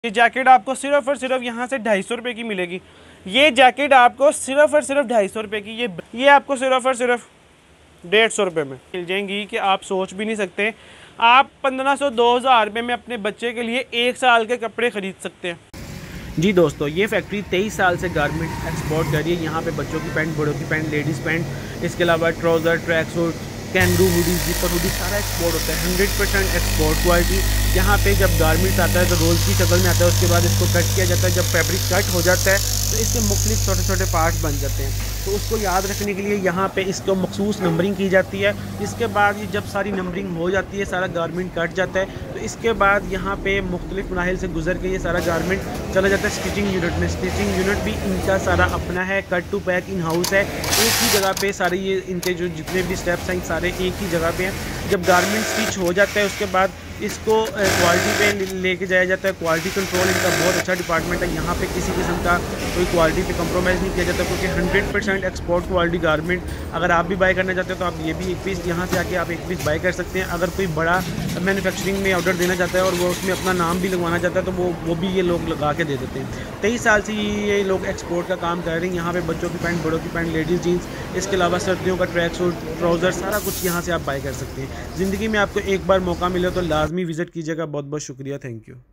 ये जैकेट आपको सिर्फ और सिर्फ यहाँ से 250 रुपये की मिलेगी। ये जैकेट आपको सिर्फ और सिर्फ 250 रुपये की, ये आपको सिर्फ और सिर्फ 150 रुपये में मिल जाएंगी कि आप सोच भी नहीं सकते। आप 1500-2000 रुपये में अपने बच्चे के लिए 1 साल के कपड़े ख़रीद सकते हैं। जी दोस्तों, ये फैक्ट्री 23 साल से गारमेंट एक्सपोर्ट कर रही है। यहाँ पे बच्चों की पैंट, बड़ों की पैंट, लेडीज़ पैंट, इसके अलावा ट्राउज़र, ट्रैक सूट, कैंडू हुडी, जिपर हुडी, सारा एक्सपोर्ट होता है। 100% एक्सपोर्ट क्वालिटी। यहाँ पे जब गारमेंट्स आता है तो रोल की शक्ल में आता है, उसके बाद इसको कट किया जाता है। जब फैब्रिक कट हो जाता है तो इसके मुख्तलिफ छोटे छोटे पार्ट्स बन जाते हैं। तो उसको याद रखने के लिए यहाँ पे इसको मखसूस नंबरिंग की जाती है। इसके बाद ये जब सारी नंबरिंग हो जाती है, सारा गारमेंट कट जाता है, तो इसके बाद यहाँ पे मुख्तलिफ मराहिल से गुजर के ये सारा गारमेंट चला जाता है स्टिचिंग यूनिट में। स्टिचिंग यूनिट भी इनका सारा अपना है, cut to pack in house है। एक ही जगह पे सारे ये इनके जो जितने भी स्टेप्स हैं सारे एक ही जगह पे हैं। जब गारमेंट स्टिच हो जाता है उसके बाद इसको क्वालिटी पे लेके जाया जाता है। क्वालिटी कंट्रोल इनका बहुत अच्छा डिपार्टमेंट है। यहाँ पे किसी किस्म का कोई क्वालिटी पे कंप्रोमाइज़ नहीं किया जाता, क्योंकि 100% एक्सपोर्ट क्वालिटी गारमेंट। अगर आप भी बाय करना चाहते हो तो आप ये भी एक पीस यहाँ से आके आप एक पीस बाय कर सकते हैं। अगर कोई बड़ा मैन्युफैक्चरिंग में ऑर्डर देना चाहता है और वो उसमें अपना नाम भी लगवाना चाहता है तो वो भी ये लोग लगा के दे देते हैं। 23 साल से ये लोग एक्सपोर्ट का काम कर रहे हैं। यहाँ पे बच्चों की पैंट, बड़ों की पैंट, लेडीज़ जीन्स, इसके अलावा सर्दियों का ट्रैक सूट, ट्राउज़र, सारा कुछ यहाँ से आप बाय कर सकते हैं। ज़िंदगी में आपको एक बार मौका मिले तो लाजमी विज़िट कीजिएगा। बहुत बहुत शुक्रिया, थैंक यू।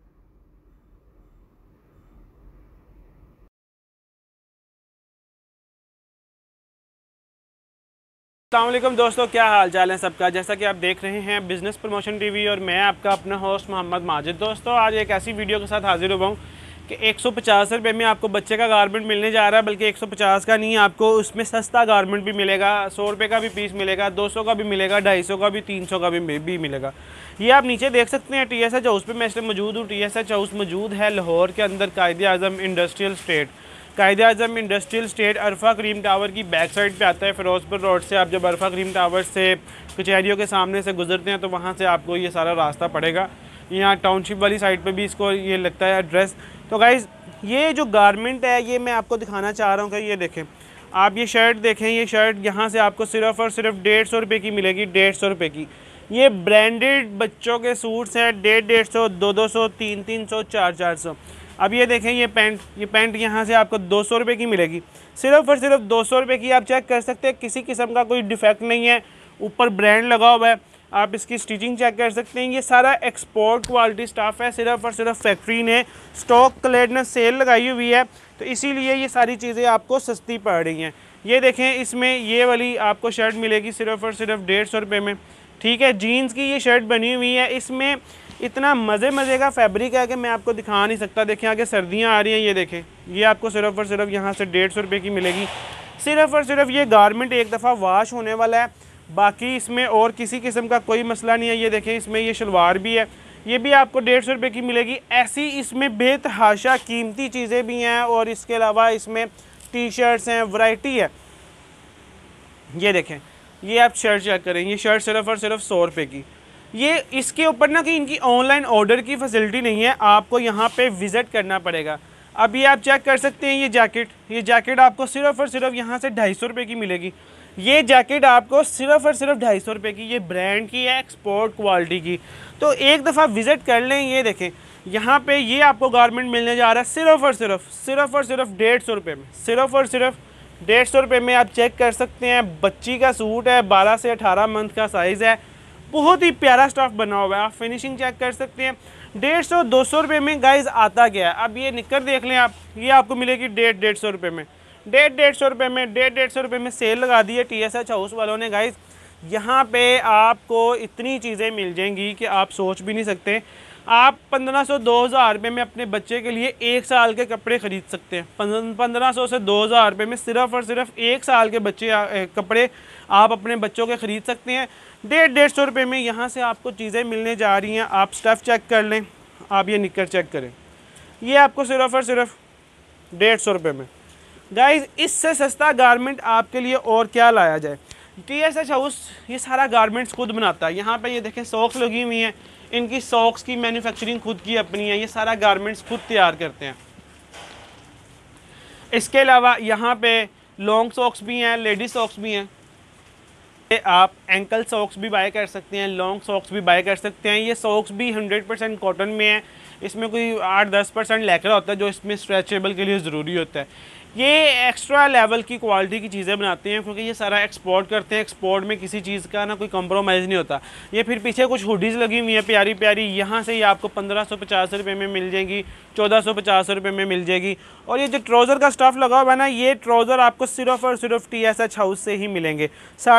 अस्सलामुअलैकुम दोस्तों, क्या हाल चाल है सबका। जैसा कि आप देख रहे हैं बिज़नेस प्रमोशन टीवी और मैं आपका अपना होस्ट मोहम्मद माजिद। दोस्तों, आज एक ऐसी वीडियो के साथ हाजिर हुआ हूँ कि 150 रुपये में आपको बच्चे का गारमेंट मिलने जा रहा है। बल्कि 150 का नहीं, आपको उसमें सस्ता गारमेंट भी मिलेगा। 100 रुपये का भी पीस मिलेगा, 200 का भी मिलेगा, 250 का भी, 300 का भी मिलेगा। ये आप नीचे देख सकते हैं TSH हाउस पे मैं इसलिए मौजूद हूँ। TSH हाउस मौजूद है लाहौर के अंदर, Quaid-e-Azam industrial state. Quaid-e-Azam industrial state Arfa Karim tower की बैक साइड पे आता है। फिरोजपुर रोड से आप जब अरफा करीम टावर से कचहरियों के सामने से गुजरते हैं तो वहाँ से आपको ये सारा रास्ता पड़ेगा। यहाँ टाउनशिप वाली साइड पे भी इसको ये लगता है एड्रेस। तो गाइज़, ये जो गारमेंट है ये मैं आपको दिखाना चाह रहा हूँ कि ये देखें आप, ये शर्ट देखें। ये शर्ट यहाँ से आपको सिर्फ़ और सिर्फ 150 रुपये की मिलेगी, 150 रुपये की। ये ब्रांडेड बच्चों के सूट्स हैं, 150, 200, 300, 400। अब ये देखें ये पैंट यहाँ से आपको 200 रुपये की मिलेगी, सिर्फ़ और सिर्फ 200 रुपये की। आप चेक कर सकते हैं, किसी किस्म का कोई डिफेक्ट नहीं है, ऊपर ब्रांड लगा हुआ है। आप इसकी स्टिचिंग चेक कर सकते हैं। ये सारा एक्सपोर्ट क्वालिटी स्टाफ है। सिर्फ और सिर्फ फैक्ट्री ने स्टॉक क्लियरेंस सेल लगाई हुई है, तो इसीलिए ये सारी चीज़ें आपको सस्ती पड़ रही हैं। ये देखें, इसमें ये वाली आपको शर्ट मिलेगी सिर्फ और सिर्फ 150 रुपये में। ठीक है, जीन्स की ये शर्ट बनी हुई है। इसमें इतना मज़े का फैब्रिक है कि मैं आपको दिखा नहीं सकता। देखें, आगे सर्दियाँ आ रही हैं। ये देखें, ये आपको सिर्फ और सिर्फ यहाँ से 150 रुपये की मिलेगी। सिर्फ और सिर्फ ये गारमेंट एक दफ़ा वाश होने वाला है, बाकी इसमें और किसी किस्म का कोई मसला नहीं है। ये देखें, इसमें ये शलवार भी है, ये भी आपको 150 रुपये की मिलेगी। ऐसी इसमें बेतहाशा कीमती चीज़ें भी हैं और इसके अलावा इसमें टी-शर्ट्स हैं, वैरायटी है। ये देखें, ये आप शर्ट चेक करें, ये शर्ट सिर्फ और सिर्फ 100 रुपये की। ये इसके ऊपर ना कि इनकी ऑनलाइन ऑर्डर की फैसिलिटी नहीं है, आपको यहाँ पे विज़िट करना पड़ेगा। अब ये आप चेक कर सकते हैं, ये जैकेट आपको सिर्फ और सिर्फ यहाँ से 250 रुपये की मिलेगी। ये जैकेट आपको सिर्फ और सिर्फ 250 रुपये की, ये ब्रांड की है, एक्सपोर्ट क्वालिटी की। तो एक दफ़ा विज़िट कर लें। ये देखें, यहाँ पे ये आपको गारमेंट मिलने जा रहा है सिर्फ और सिर्फ 150 रुपये में। सिर्फ और सिर्फ 150 रुपये में आप चेक कर सकते हैं। बच्ची का सूट है, 12 से 18 मंथ का साइज़ है, बहुत ही प्यारा स्टफ बना हुआ है। आप फिनिशिंग चेक कर सकते हैं। 150-200 रुपये में गाइज आता गया। अब ये निक्कर देख लें आप, ये आपको मिलेगी 150 रुपये में। 150 रुपये में, 150 रुपये में सेल लगा दी है TSH हाउस वालों ने। गाइज, यहाँ पे आपको इतनी चीज़ें मिल जाएंगी कि आप सोच भी नहीं सकते। आप 1500-2000 रुपये में अपने बच्चे के लिए 1 साल के कपड़े ख़रीद सकते हैं। 1500 से 2000 रुपये में सिर्फ और सिर्फ 1 साल के कपड़े आप अपने बच्चों के ख़रीद सकते हैं। 150 रुपये में यहाँ से आपको चीज़ें मिलने जा रही हैं। आप स्टफ़ चेक कर लें, आप ये निक्कर चेक करें, ये आपको सिर्फ और सिर्फ 150 रुपये में। गाइज, इससे सस्ता गारमेंट आपके लिए और क्या लाया जाए। TSH हाउस ये सारा गारमेंट्स खुद बनाता है। यहाँ पे ये देखें, सॉक्स लगी हुई हैं, इनकी सॉक्स की मैन्युफैक्चरिंग खुद की अपनी है। ये सारा गारमेंट्स खुद तैयार करते हैं। इसके अलावा यहाँ पे लॉन्ग सॉक्स भी हैं, लेडीज सॉक्स भी हैं। आप एंकल सॉक्स भी बाय कर सकते हैं, लॉन्ग सॉक्स भी बाय कर सकते हैं। ये सॉक्स भी 100% कॉटन में है। इसमें कोई 8-10% लैक्रा होता है जो इसमें स्ट्रेचेबल के लिए ज़रूरी होता है। ये एक्स्ट्रा लेवल की क्वालिटी की चीज़ें बनाते हैं क्योंकि ये सारा एक्सपोर्ट करते हैं। एक्सपोर्ट में किसी चीज़ का ना कोई कंप्रोमाइज़ नहीं होता। ये फिर पीछे कुछ हुडीज़ लगी हुई हैं प्यारी प्यारी, यहाँ से ये आपको 1550 रुपये में मिल जाएगी, 1450 रुपये में मिल जाएगी। और ये जो ट्राउज़र का स्टफ़ लगा हुआ है ना, ये ट्राउज़र आपको सिर्फ और सिर्फ TSH हाउस से ही मिलेंगे।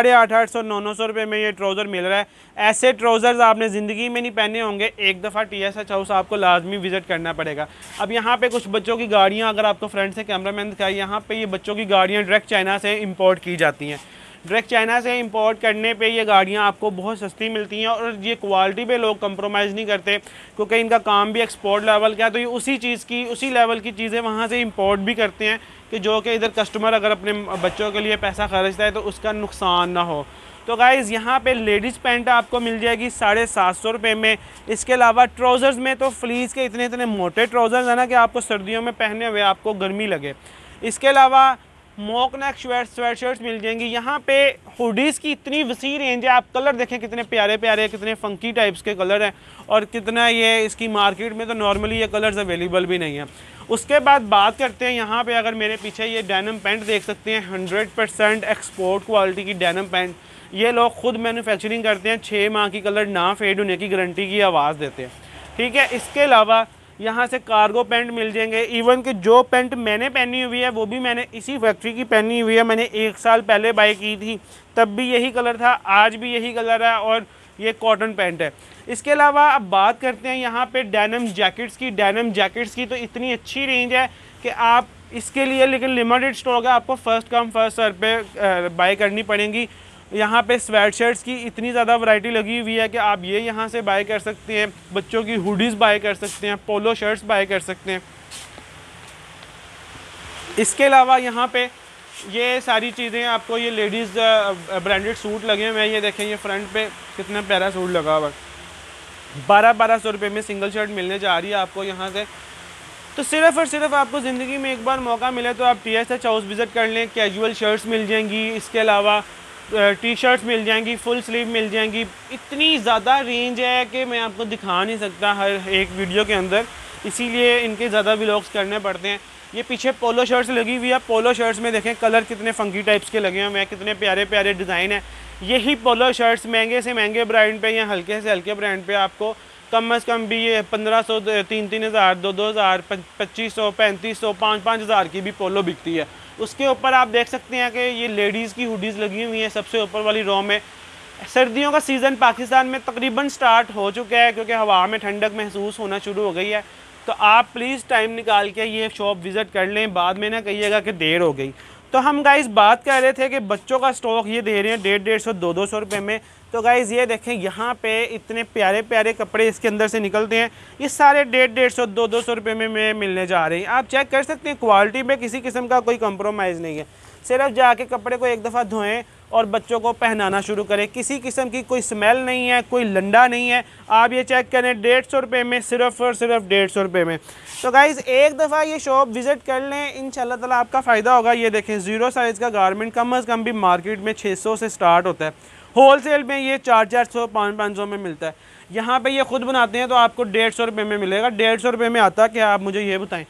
850-900 रुपये में ये ट्राउज़र मिल रहा है। ऐसे ट्राउज़र्स आपने ज़िंदगी में नहीं पहने होंगे, एक दफ़ा TSH हाउस आपको लाजमी विज़िट करना पड़ेगा। अब यहाँ पे कुछ बच्चों की गाड़ियाँ, अगर आपको फ्रंट से कैमरामैन दिखाई, यहाँ पे ये बच्चों की गाड़ियाँ डायरेक्ट चाइना से इंपोर्ट की जाती हैं। डायरेक्ट चाइना से इंपोर्ट करने पे ये गाड़ियाँ आपको बहुत सस्ती मिलती हैं और ये क्वालिटी पे लोग कंप्रोमाइज़ नहीं करते क्योंकि इनका काम भी एक्सपोर्ट लेवल का है। तो ये उसी लेवल की चीज़ें वहाँ से इंपोर्ट भी करते हैं कि जो कि इधर कस्टमर अगर अपने बच्चों के लिए पैसा खर्चता है तो उसका नुकसान ना हो। तो गाइज़ यहाँ पे लेडीज़ पैंट आपको मिल जाएगी 750 रुपये में। इसके अलावा ट्राउज़र्स में तो फ्लीस के इतने मोटे ट्राउज़र्स हैं ना कि आपको सर्दियों में पहने हुए आपको गर्मी लगे। इसके अलावा मॉक नेक स्वेट शर्ट्स मिल जाएंगी। यहाँ पे हुडीज़ की इतनी वसी रेंज है, आप कलर देखें कितने प्यारे प्यारे, कितने फंकी टाइप्स के कलर हैं और कितना ये इसकी मार्केट में तो नॉर्मली ये कलर्स अवेलेबल भी नहीं है। उसके बाद बात करते हैं यहाँ पे, अगर मेरे पीछे ये डेनिम पैंट देख सकते हैं, 100% एक्सपोर्ट क्वालिटी की डेनिम पैंट। ये लोग खुद मैन्युफैक्चरिंग करते हैं, 6 माह की कलर ना फेड होने की गारंटी की आवाज़ देते हैं, ठीक है। इसके अलावा यहाँ से कार्गो पैंट मिल जाएंगे। इवन कि जो पैंट मैंने पहनी हुई है वो भी मैंने इसी फैक्ट्री की पहनी हुई है। मैंने 1 साल पहले बाई की थी, तब भी यही कलर था, आज भी यही कलर है और ये कॉटन पैंट है। इसके अलावा अब बात करते हैं यहाँ पे डेनिम जैकेट्स की। डेनिम जैकेट्स की तो इतनी अच्छी रेंज है कि आप इसके लिए, लेकिन लिमिटेड स्टॉक है, आपको फर्स्ट कम फर्स्ट सर्व पे बाई करनी पड़ेंगी। यहाँ पे स्वेट शर्ट्स की इतनी ज़्यादा वैरायटी लगी हुई है कि आप ये यहाँ से बाय कर सकते हैं। बच्चों की हुडीज़ बाय कर सकते हैं, पोलो शर्ट्स बाय कर सकते हैं। इसके अलावा यहाँ पे ये सारी चीज़ें आपको, ये लेडीज़ ब्रांडेड सूट लगे हुए हैं। ये देखें, ये फ्रंट पे कितना प्यारा सूट लगा हुआ है। 1200 रुपये में सिंगल शर्ट मिलने जा रही है आपको यहाँ से। तो सिर्फ़ और सिर्फ आपको ज़िंदगी में एक बार मौका मिले तो आप TSH हाउस विज़िट कर लें। कैजुअल शर्ट्स मिल जाएंगी, इसके अलावा टी-शर्ट्स मिल जाएंगी, फुल स्लीव मिल जाएंगी। इतनी ज़्यादा रेंज है कि मैं आपको दिखा नहीं सकता हर एक वीडियो के अंदर, इसीलिए इनके ज़्यादा व्लॉग्स करने पड़ते हैं। ये पीछे पोलो शर्ट्स लगी हुई है। पोलो शर्ट्स में देखें कलर कितने फंकी टाइप्स के लगे हुए हैं, कितने प्यारे प्यारे डिज़ाइन है। यही पोलो शर्ट्स महंगे से महंगे ब्रांड पे या हल्के से हल्के ब्रांड पे आपको कम से कम भी ये 1500, 3-3000, 2-2000, 2500, 3500, 5-5000 की भी पोलो बिकती है। उसके ऊपर आप देख सकते हैं कि ये लेडीज़ की हुडीज़ लगी हुई हैं सबसे ऊपर वाली रो में। सर्दियों का सीज़न पाकिस्तान में तकरीबन स्टार्ट हो चुका है क्योंकि हवा में ठंडक महसूस होना शुरू हो गई है। तो आप प्लीज़ टाइम निकाल के ये शॉप विज़िट कर लें, बाद में ना कहिएगा कि देर हो गई। तो हम गाइस बात कर रहे थे कि बच्चों का स्टॉक ये दे रहे हैं 150-150, 200 रुपये में। तो गाइस ये देखें, यहाँ पे इतने प्यारे प्यारे कपड़े इसके अंदर से निकलते हैं। ये सारे 150-150, 200 रुपये में मिलने जा रहे हैं। आप चेक कर सकते हैं, क्वालिटी में किसी किस्म का कोई कंप्रोमाइज़ नहीं है। सिर्फ जाके कपड़े को एक दफ़ा धोएं और बच्चों को पहनाना शुरू करें। किसी किस्म की कोई स्मेल नहीं है, कोई लंडा नहीं है। आप ये चेक करें, 150 रुपये में, सिर्फ और सिर्फ 150 रुपये में। तो गाइज़ एक दफ़ा ये शॉप विज़िट कर लें, इंशाल्लाह ताला आपका फ़ायदा होगा। ये देखें, 0 साइज़ का गारमेंट कम से कम भी मार्केट में 600 से स्टार्ट होता है। होल सेल में ये 400-400, 500-500 में मिलता है। यहाँ पे ये खुद बनाते हैं तो आपको 150 रुपये में मिलेगा। 150 रुपये में आता क्या, आप मुझे ये बताएं।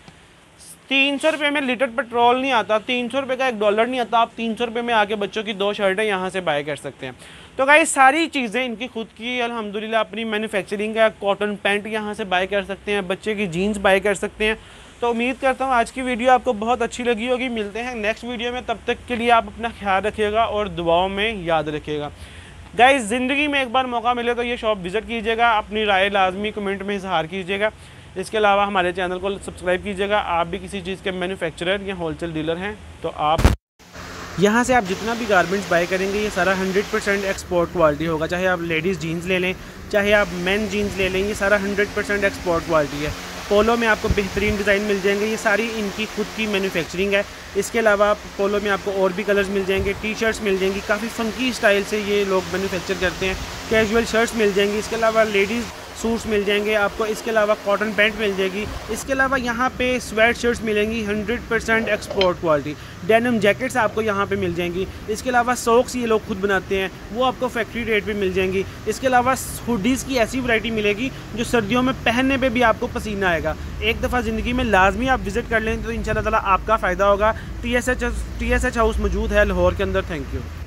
300 रुपये में लीटर पेट्रोल नहीं आता, 300 रुपये का $1 नहीं आता। आप 300 रुपये में आके बच्चों की 2 शर्टें यहाँ से बाय कर सकते हैं। तो गाइस सारी चीज़ें इनकी खुद की अल्हम्दुलिल्लाह अपनी मैन्युफैक्चरिंग है। कॉटन पैंट यहाँ से बाय कर सकते हैं, बच्चे की जीन्स बाय कर सकते हैं। तो उम्मीद करता हूँ आज की वीडियो आपको बहुत अच्छी लगी होगी। मिलते हैं नेक्स्ट वीडियो में, तब तक के लिए आप अपना ख्याल रखिएगा और दुआओं में याद रखिएगा। गाइस ज़िंदगी में एक बार मौका मिले तो ये शॉप विज़िट कीजिएगा, अपनी राय लाजमी कमेंट में इजहार कीजिएगा। इसके अलावा हमारे चैनल को सब्सक्राइब कीजिएगा। आप भी किसी चीज़ के मैन्युफैक्चरर या होलसेल डीलर हैं तो आप यहाँ से आप जितना भी गारमेंट्स बाय करेंगे ये सारा 100% एक्सपोर्ट क्वालिटी होगा। चाहे आप लेडीज़ जीन्स ले लें, चाहे आप मेन जीन्स ले लें, ये सारा 100% एक्सपोर्ट क्वालिटी है। पोलो में आपको बेहतरीन डिज़ाइन मिल जाएंगे, ये सारी इनकी खुद की मैन्युफैक्चरिंग है। इसके अलावा पोलो में आपको और भी कलर्स मिल जाएंगे, टी-शर्ट्स मिल जाएंगी, काफ़ी फंकी स्टाइल से ये लोग मैन्युफैक्चर करते हैं। कैजुअल शर्ट्स मिल जाएंगी। इसके अलावा लेडीज़ सूट्स मिल जाएंगे आपको। इसके अलावा कॉटन पैंट मिल जाएगी। इसके अलावा यहाँ पे स्वेट शर्ट्स मिलेंगी 100% एक्सपोर्ट क्वालिटी। डेनिम जैकेट्स आपको यहाँ पे मिल जाएंगी। इसके अलावा सॉक्स ये लोग खुद बनाते हैं, वो आपको फैक्ट्री रेट पे मिल जाएंगी। इसके अलावा हुडीज़ की ऐसी वैरायटी मिलेगी जो सर्दियों में पहनने पे भी आपको पसीना आएगा। एक दफ़ा ज़िंदगी में लाजमी आप विज़िट कर लें तो इंशाल्लाह ताला आपका फ़ायदा होगा। TSH हाउस मौजूद है लाहौर के अंदर। Thank you.